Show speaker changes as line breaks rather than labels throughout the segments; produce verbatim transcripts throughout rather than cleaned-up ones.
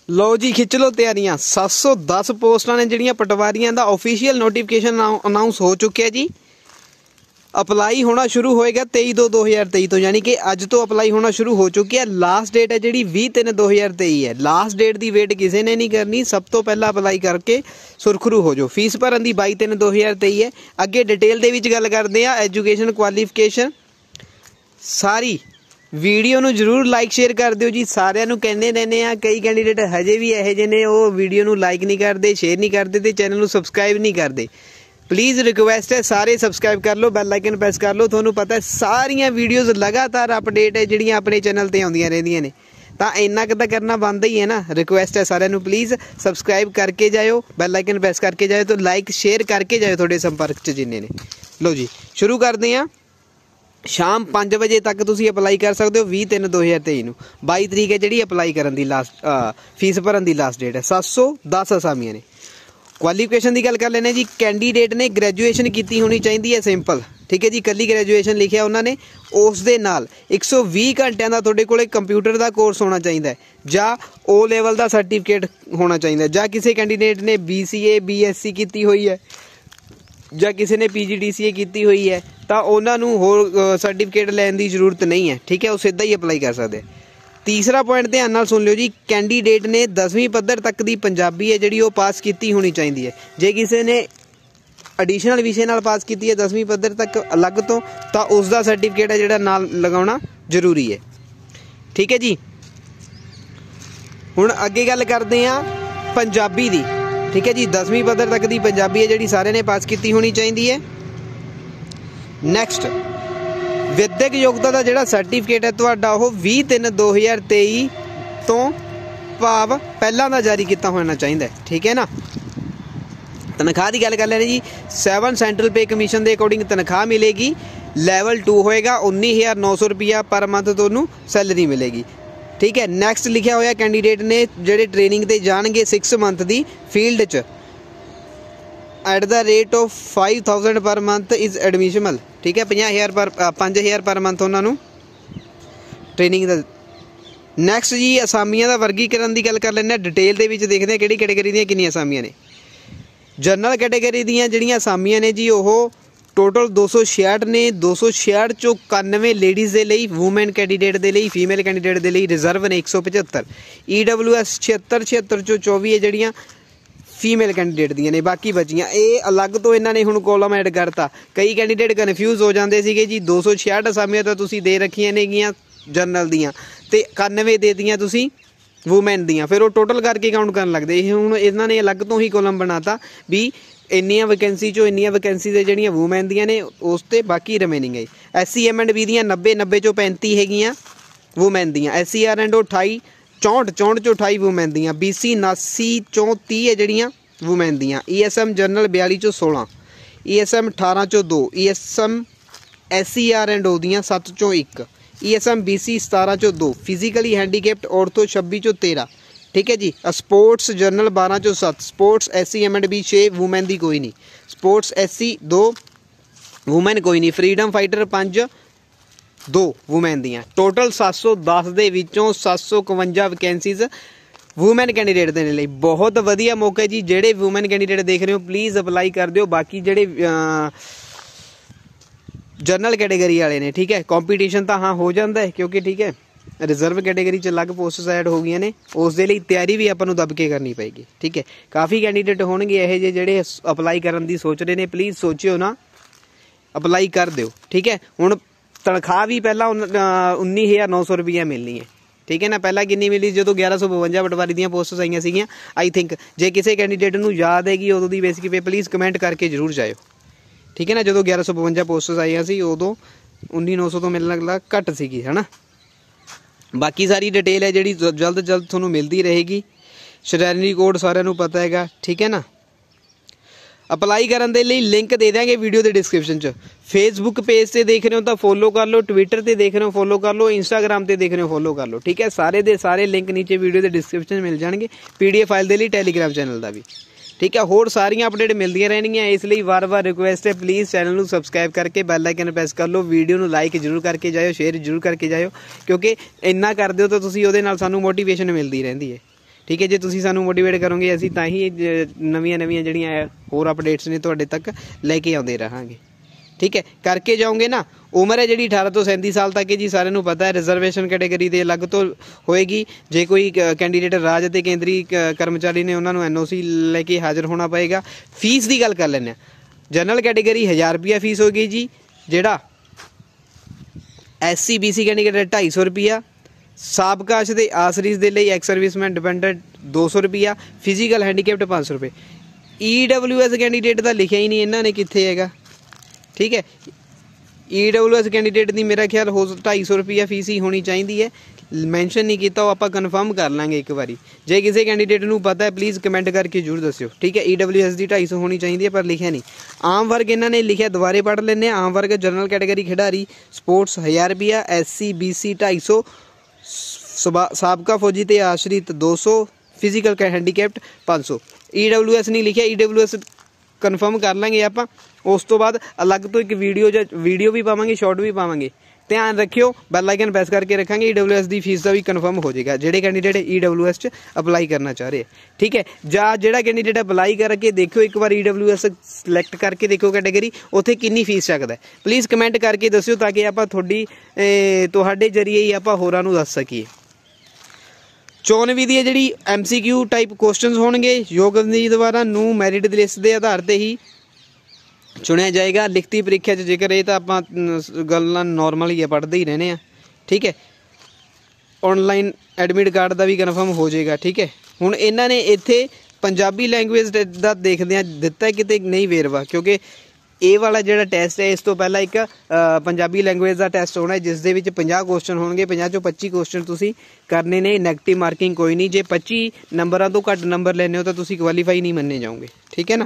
लो जी खिच लो तैयारियां। सात सौ दस पोस्टां ने जिहड़ियां पटवारियां दा ऑफिशियल नोटिफिकेशन अनाउंस हो चुके जी। अपलाई होना शुरू होएगा तेई दो दो हज़ार तेई तो, यानी कि अज तो अपलाई होना शुरू हो चुकी है। लास्ट डेट है जी बीस तीन दो हज़ार तेई है। लास्ट डेट की वेट किसी ने नहीं करनी, सब तो पहला अपलाई करके सुरखरू हो जाओ। फीस भरन की बाई तीन दो हज़ार तेई है। अगे डिटेल दे विच गल करते हैं। एजुकेशन क्वालिफिकेशन सारी वीडियो नूं जरूर लाइक शेयर कर दिओ जी। सारिਆਂ ਨੂੰ कहने रहने आ, कई कैंडीडेट हजे भी ਇਹੋ ਜਿਹੇ ने वो वीडियो नूं लाइक नहीं करते, शेयर नहीं करते ते चैनल नूं सबसक्राइब नहीं करते। प्लीज़ रिक्वेस्ट है सारे सबसक्राइब कर लो, बैल आइकन प्रेस कर लो। तुहानूं पता है सारियां वीडियोज़ लगातार अपडेट है जिहड़ियां अपने चैनल ते आउंदियां रहिंदियां ने, तां इन्ना क तां करना बनदा ही है ना। रिक्वेस्ट है सारिਆਂ ਨੂੰ प्लीज़ सबसक्राइब करके जाओ, बैल आइकन प्रेस करके जाओ, तो लाइक शेयर करके जाओ थोड़े संपर्क च जिन्ने ने। लो जी शुरू करते हैं। शाम पाँच बजे तक तुसीं अपलाई कर सकते हो। बीस तीन दो हज़ार तेई नूं बाई तरीक है जी अपलाई करन दी लास्ट फीस भरन दी लास्ट डेट है। सात सौ दस असामियां ने। क्वालिफिकेशन की गल कर लेने जी। कैंडीडेट ने ग्रैजुएशन की होनी चाहिए है सिंपल, ठीक है जी। कली ग्रैजुएशन लिखिया उन्होंने, उस दे नाल एक सौ बीस घंटिया का तुहाडे कोले कंप्यूटर का कोर्स होना चाहिए है, जां ओ लैवल का सर्टिफिकेट होना चाहिए, जां किसी कैंडीडेट ने B C A B S C की हुई है, ਜਾਂ किसी ने पी जी डी सी ए की हुई है, तो उन्होंने होर सर्टिफिकेट लैन की जरूरत नहीं है, ठीक है। वो सीधा ही अपलाई कर सकते। तीसरा पॉइंट ध्यान नाल सुन लियो जी। कैंडीडेट ने दसवीं पद्धर तक की पंजाबी है जी पास की होनी चाहिए है। जे किसी ने एडिशनल विषय नाल पास की है दसवीं पद्धर तक अलग तो, तो उसका सर्टिफिकेट है जोड़ा नाल लगाना जरूरी है, ठीक है जी। हुण अगे गल करते हैं पंजाबी की, ठीक है जी। दसवीं पद्धर तक की पंजाबी है जी सारे ने पास की होनी चाहिए है। नैक्सट विद्यक योग्यता का जोड़ा सर्टिफिकेट है तुहाडा वो बीस तीन दो हज़ार तेई तो भाव पहला का जारी किया होना चाहिए, ठीक है ना। तनख्वाह की गल कर लें जी। सैवन सेंट्रल पे कमीशन के अकॉर्डिंग तनख्वाह मिलेगी। लैवल टू होएगा, उन्नीस हज़ार नौ सौ रुपया पर मंथ तुहानूं सैलरी मिलेगी, ठीक है। नैक्सट लिखा होया कैंडीडेट ने जोड़े ट्रेनिंग ते जाणगे सिक्स मंथ की फील्ड च at the rate of five thousand per month is admissible, ठीक है। पचास हज़ार पर पाँच हज़ार पर मंथ उन्होंने ट्रेनिंग का। नैक्सट जी असामियां का वर्गीकरण की गल कर लें। डिटेल के देखते हैं कि कैटेगरी दी कितनी असामियां ने। जनरल कैटेगरी दी जिहड़ियां असामियां ने जी वो टोटल दो सौ छियाठ ने। दो सौ छियाठ चो इक्यानवे लेडीज़ के लिए, वूमेन कैंडीडेट के लिए, फीमेल कैंडीडेट के लिए रिजर्व ने एक सौ पचहत्तर। ई डबल्यू एस छिहत्तर छिहत्तर चो चौबी है जड़ियाँ फीमेल कैंडीडेट दियां ने, बाकी बचियां ये अलग तो इन्होंने हुण कॉलम ऐड करता। कई कैंडीडेट कन्फ्यूज हो जाते थे जी। दो सौ छियाठ असामियां तो तुसीं दे रखियां नेगियां जनरल दियां ते इक्यानवे दे दियां तुसीं वूमेन दियां, फिर वो टोटल करके काउंट करन लगदे। हुण इन्होंने अलग तो ही कॉलम बनाता भी इन्नियां वैकेंसी चो इन्नियां वैकेंसी जिहड़ियां वूमेन दियां ने उस ते बाकी रिमेनिंग है। S C M and B दियां नब्बे नब्बे चो पैंती हैगियां वूमेन दियां। एस सी आर एंड अठाई चौंठ चौंठ चो अठाई वूमेन दियां। बी सी नासी चो तीह है जड़ियाँ वूमेन दियां। ई एस एम जनरल बयाली चो सोलह, ई एस एम अठारह चो दो, E S M S C R and O दियां सत्त चो एक, E S M B C सतारह चो दो, फिजिकली हैंडीकैप्ड औरतों छब्बी चो तेरह, ठीक है जी। स्पोर्ट्स जनरल बारह चो सत्त, sports S C M and B छे, वूमेन दी कोई नहीं। स्पोर्ट्स एस सी दो, वूमेन कोई नहीं। फ्रीडम फाइटर पाँच, दो वूमेन दियां। टोटल सत्त सौ दस दे विचों सत्त सौ इकवंजा वैकेंसीज वूमेन कैंडीडेट देने लिए। बहुत वधिया मौका जी। जेडे वूमेन कैंडीडेट देख रहे हो प्लीज़ अपलाई कर दिओ। बाकी जेडे जनरल कैटेगरी वाले ने, ठीक है, कंपीटीशन तो हाँ हो जाता है क्योंकि ठीक है रिजर्व कैटेगरी च अलग पोस्ट ऐड हो गई ने, उस दे लई तैयारी भी आपां नूं दब के करनी पेगी, ठीक है। काफ़ी कैंडीडेट होणगे इहो जिहे जेडे अपलाई करन दी सोच रहे ने। प्लीज़ सोचियो ना, अपलाई कर दिओ, ठीक है। हुण तनख्वाह भी पहला उन्नीस हज़ार नौ सौ रुपया मिलनी है, ठीक है ना। पहला कितनी मिली जो ग्यारह सौ बवंजा पटवारी दी पोस्ट आईयां सीगियां आई थिंक। जे किसी कैंडीडेट नूं याद हैगी उदों दी बेसिक पे प्लीज़ कमेंट करके जरूर जाओ, ठीक है ना। जो ग्यारह सौ बवंजा पोस्ट आईयां सी उदों उन्नीस नौ सौ तो मेरे लगदा घट सीगी, है ना। बाकी सारी डिटेल है जी जल्द जल्द थोनों मिलती रहेगी। श्रेणी कोड सारिਆਂ ਨੂੰ पता हैगा, ठीक है ना। अपलाई करने के लिए लिंक दे देंगे वीडियो के डिस्क्रिप्शन च। फेसबुक पेज से देख रहे हो तो फॉलो कर लो, ट्विटर से देख रहे हो फॉलो कर लो, इंस्टाग्राम से देख रहे हो फॉलो कर लो, ठीक है। सारे दे सारे लिंक नीचे वीडियो के डिस्क्रिप्शन मिल जाएंगे। पी डी एफ फाइल के लिए टैलीग्राम चैनल का भी, ठीक है। होर सारियां अपडेट मिलती रहनियां, इसलिए बार बार रिक्वेस्ट है प्लीज़ चैनल को सबसक्राइब करके बैल आइकन प्रेस कर लो। वीडियो को लाइक जरूर करके जाओ, शेयर जरूर करके जाओ, क्योंकि इन्ना कर दो तो तुसीं उहदे नाल सानूं मोटिवेशन मिलती रहती है, ठीक है, जे तुसीं सानूं मोटिवेट करोगे असीं तां ही नवीं नवीं जिहड़ियां होर अपडेट्स ने तुहाडे तक लैके आउंदे रहांगे। ठीक है, करके जाओगे ना। उम्र है जी अठारह तो सैंती साल तक है जी, सारिਆਂ ਨੂੰ पता है। रिजर्वेशन कैटेगरी ਦੇ अलग तो होएगी। जे कोई कैंडीडेट राज ਅਤੇ केंद्री कर्मचारी ने उन्होंने एन ओ सी लैके हाज़र होना पएगा। फीस की गल कर लैंने। जनरल कैटेगरी हज़ार रुपया फीस होगी जी, जिहड़ा S C B C candidate ढाई सौ रुपया, साबकाश ਦੇ आसरीज ਦੇ ਲਈ एक्स सर्विसमैन डिपेंडेंट दो सौ रुपया, फिजिकल हैंडीकैप्ड पाँच सौ रुपये। ई डबल्यू एस कैंडीडेट का लिखा ही नहीं इन्होंने कित्थे हैगा। ठीक है, ई डबल्यू एस कैंडीडेट की मेरा ख्याल हो ढाई सौ रुपया फीस ही होनी चाहिए है। मैंशन नहीं किया, आप कन्फर्म कर लेंगे एक बारी। जे किसी कैंडीडेट को पता है प्लीज़ कमेंट करके जरूर दस्यो। ठीक है, ई डबल्यू एस की ढाई सौ होनी चाहिए है, पर लिखा नहीं। आम वर्ग इन्होंने लिखा, दोबारे पढ़ लें। आम वर्ग जनरल कैटेगरी खिडारी स्पोर्ट्स हज़ार रुपया, एस सी बी सी ढाई सौ, साबका फौजी ते आश्रित दो सौ, फिजिकल हैंडीकैप्ड पाँच सौ। ई डबल्यू एस नहीं लिखा, ई डबल्यू एस कन्फर्म कर लेंगे आप। उस तो बाद अलग तो एक वीडियो ज वीडियो भी पावांगे, शॉर्ट भी पावांगे। ध्यान रखियो, बैल आइकन प्रेस करके रखेंगे। ई डबल्यू एस की फीस का भी कन्फर्म हो जाएगा जेडे कैंडीडेट ई डबल्यू एस अपलाई करना चाह रहे हैं। ठीक है, जा जेड़ा कैंडीडेट अपलाई करके देखो एक बार ई डबल्यू एस सिलेक्ट करके देखो कैटेगरी, उत्थे कितनी फीस सकता है। प्लीज़ कमेंट करके दस्यो ताकि आप थोड़ी तुहाडे जरिए ही आप होरां नूं दस सकीए। चोन विधि है जी M C Q type question होंगे। योग उम्मीदवार नूं मैरिट दी लिस्ट के आधार पर ही चुनिया जाएगा। लिखती परीक्षा जेकर ये तो आप गल्लां नॉर्मल ही है, पढ़ते ही रहने। ठीक है, ऑनलाइन एडमिट कार्ड का भी कन्फर्म हो जाएगा। ठीक है, हुण इन्हां ने इत्थे पंजाबी लैंगुएज का देखदे दिता किते नहीं वेरवा, क्योंकि ये वाला जिहड़ा टैसट है इस तो पहला एक पंजाबी लैंगुएज का टैसट होना है, जिस दे विच पचास क्वेश्चन होंगे। पचास चों पच्ची क्वेश्चन तुसीं करने ने, नैगेटिव मार्किंग कोई नहीं। जे पच्ची नंबरों तो घट नंबर लेने हो तो तुसीं क्वालीफाई नहीं मन्ने जाओगे। ठीक है ना।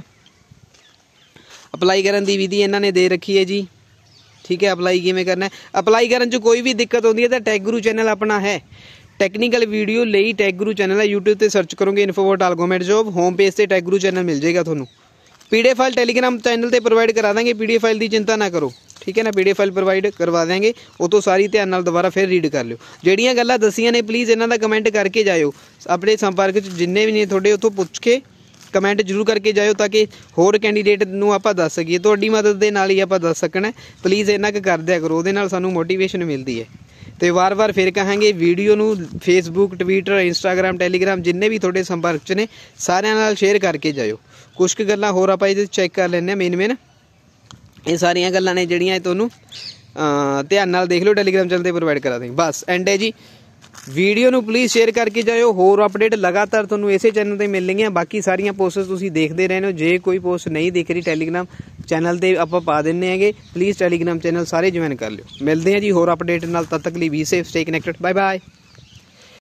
अपलाई करने की विधि इन्होंने दे रखी है जी। ठीक है, अपलाई किवें करना है। अपलाई करने च कोई भी दिक्कत होती है तो टैग गुरु चैनल अपना है, टैक्नीकल वीडियो ਲਈ टैग गुरु चैनल है। यूट्यूब पर सर्च करोगे इन्फो डाल गवर्नमेंट जॉब, होम पेज से टैग गुरु चैनल मिल जाएगा थोनों। P D F file Telegram channel पर प्रोवाइड करा देंगे। पी डी एफ फाइल की चिंता ना करो। ठीक है ना, P D F file provide करवा देंगे, वो तो सारी ध्यान नाल दोबारा फिर रीड कर लियो। ਜਿਹੜੀਆਂ ਗੱਲਾਂ दसियां ने प्लीज़ इन्हों का कमेंट करके जाओ। अपने संपर्क जिन्ने भी ने थोड़े उतों पुछ के कमेंट जरूर करके जाओ ताकि होर कैंडीडेट नूं आपां दस सकीए। तुहाडी मदद दे नाल ही आपां दस सकना। प्लीज़ इन्ना क कर दिया करो, उहदे नाल सानूं मोटिवेशन मिलती है। तो वार वार फिर कहांगे वीडियो नूं फेसबुक ट्विटर इंस्टाग्राम टैलीग्राम जिन्ने भी थोड़े संपर्क च ने सारिਆਂ नाल शेयर करके जाओ। कुछ क गल्लां होर आपां इहदे चैक कर लैंदे मेन मेन ये सारियां गल्लां ने जिहड़ियां तुहानूं ध्यान नाल देख लो, टैलीग्राम चैनल ते प्रोवाइड करा देंगे। बस एंड है जी। वीडियो नूं प्लीज़ शेयर करके जाओ। होर अपडेट लगातार तुहानूं इसे चैनल ते मिलणगीਆਂ। बाकी सारियां पोस्ट्स तुसीं देखते रहने हो। जे कोई पोस्ट नहीं दिख रही टैलीग्राम चैनल ते आपां पा दिंदे हैगे। प्लीज़ टैलीग्राम चैनल सारे ज्वाइन कर लियो। मिलते हैं जी होर अपडेट नाल, तद तक ਲਈ be safe, stay connected, bye bye.